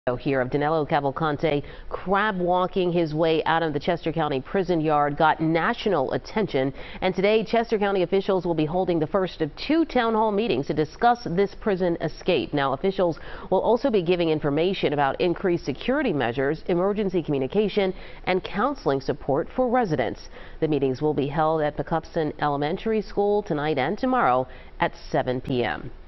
Here of Danilo Cavalcante crab walking his way out of the Chester County prison yard got national attention, and today Chester County officials will be holding the first of 2 town hall meetings to discuss this prison escape. Now, officials will also be giving information about increased security measures, emergency communication, and counseling support for residents. The meetings will be held at Patuxent Elementary School tonight and tomorrow at 7 p.m.